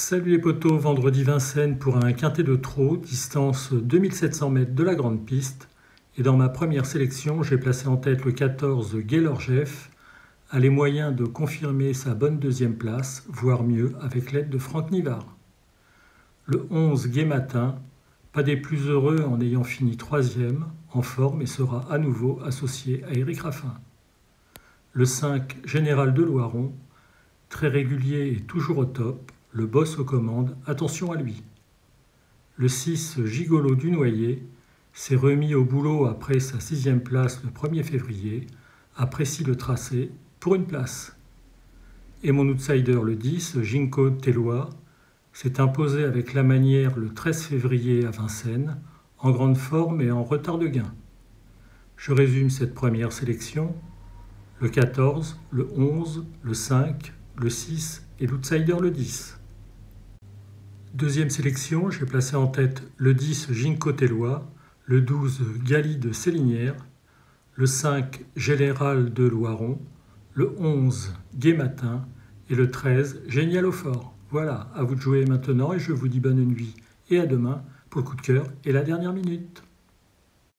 Salut les potos, vendredi Vincennes pour un quintet de trot, distance 2700 mètres de la grande piste. Et dans ma première sélection, j'ai placé en tête le 14 Gaylor-Jeff, a les moyens de confirmer sa bonne deuxième place, voire mieux avec l'aide de Franck Nivard. Le 11 Gai Matin, pas des plus heureux en ayant fini troisième, en forme et sera à nouveau associé à Éric Raffin. Le 5 Général de Loiron, très régulier et toujours au top, le boss aux commandes, attention à lui. Le 6 Gigolo du Noyer s'est remis au boulot après sa 6e place le 1er février, apprécie le tracé pour une place. Et mon outsider le 10, Ginkgo Tellois, s'est imposé avec la manière le 13 février à Vincennes, en grande forme et en retard de gain. Je résume cette première sélection. Le 14, le 11, le 5, le 6 et l'outsider le 10. Deuxième sélection, j'ai placé en tête le 10 Ginkgo Tellois, le 12 Gali de Célinière, le 5 Général de Loiron, le 11 Gai Matin et le 13 Génial au fort. Voilà, à vous de jouer maintenant et je vous dis bonne nuit et à demain pour le coup de cœur et la dernière minute.